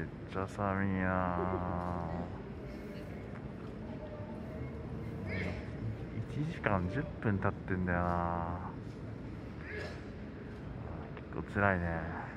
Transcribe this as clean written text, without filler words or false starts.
めっちゃ寒いな。1時間10分経ってんだよな。結構辛いね。